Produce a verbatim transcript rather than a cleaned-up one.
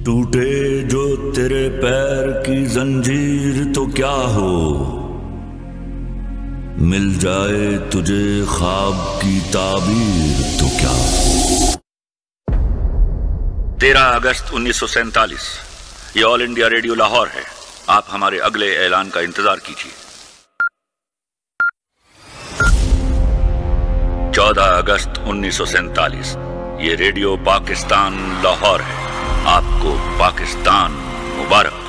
टूटे जो तेरे पैर की जंजीर तो क्या हो, मिल जाए तुझे ख्वाब की ताबीर तो क्या हो। तेरह अगस्त उन्नीस सौ सैंतालीस, ये ऑल इंडिया रेडियो लाहौर है। आप हमारे अगले ऐलान का इंतजार कीजिए। चौदह अगस्त उन्नीस सौ सैंतालीस, ये रेडियो पाकिस्तान लाहौर है। आपको पाकिस्तान मुबारक।